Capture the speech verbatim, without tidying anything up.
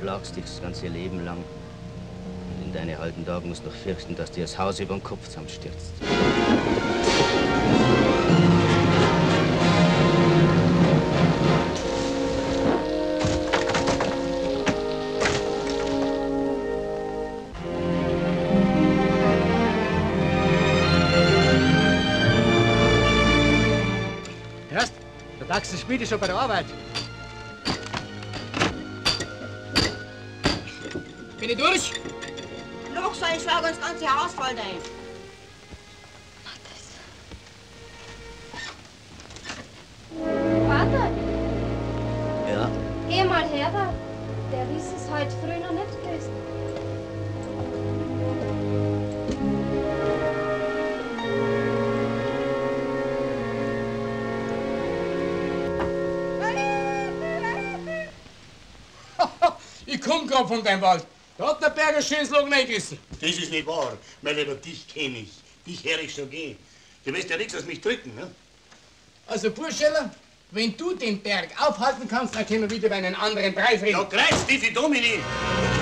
plagst dich das ganze Leben lang. Und in deine alten Tagen musst du noch fürchten, dass dir das Haus über den Kopf zusammenstürzt. Hörst? Der Taxi spielt schon bei der Arbeit. Bin ich durch? Los, soll ich schlage das ganze Haus voll rein. Vater, Ja? geh mal her da. Der Ries ist heute früh noch nicht gewesen. Ich komm grad von deinem Wald. Da hat der Berger schönes Logen eingerissen. Das ist nicht wahr. Mein Lieber, dich kenn ich. Dich hör ich schon gehen. Du wirst ja nichts aus mich drücken, ne? Also, Burscheller, wenn du den Berg aufhalten kannst, dann können wir wieder bei einem anderen Preis reden. Ja, greif, Stiefel Domini!